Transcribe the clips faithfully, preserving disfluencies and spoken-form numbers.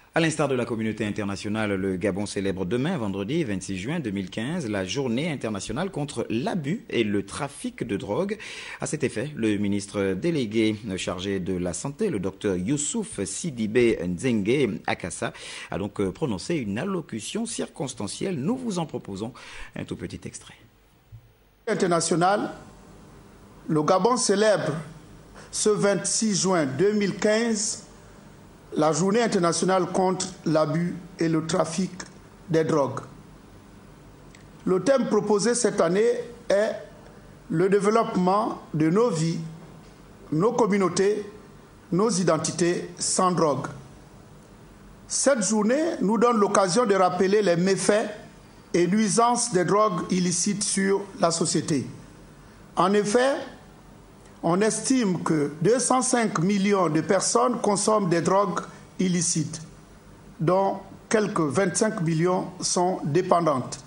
À l'instar de la communauté internationale, le Gabon célèbre demain, vendredi vingt-six juin deux mille quinze, la journée internationale contre l'abus et le trafic de drogue. À cet effet, le ministre délégué chargé de la Santé, le docteur Youssouf Sidibé Nzengue Akassa, a donc prononcé une allocution circonstancielle. Nous vous en proposons un tout petit extrait. International, le Gabon célèbre ce vingt-six juin deux mille quinze la journée internationale contre l'abus et le trafic des drogues. Le thème proposé cette année est le développement de nos vies, nos communautés, nos identités sans drogue. Cette journée nous donne l'occasion de rappeler les méfaits et nuisances des drogues illicites sur la société. En effet, on estime que deux cent cinq millions de personnes consomment des drogues illicites, dont quelques vingt-cinq millions sont dépendantes.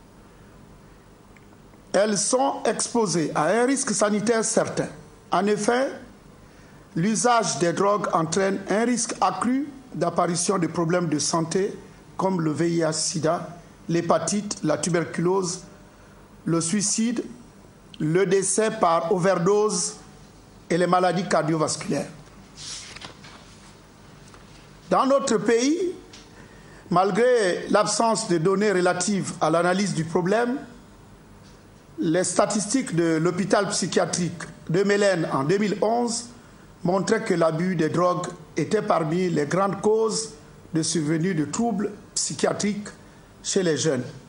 Elles sont exposées à un risque sanitaire certain. En effet, l'usage des drogues entraîne un risque accru d'apparition de problèmes de santé comme le V I H sida, l'hépatite, la tuberculose, le suicide, le décès par overdose et les maladies cardiovasculaires. Dans notre pays, malgré l'absence de données relatives à l'analyse du problème, les statistiques de l'hôpital psychiatrique de Mélène en deux mille onze montraient que l'abus des drogues était parmi les grandes causes de survenue de troubles psychiatriques chez les jeunes.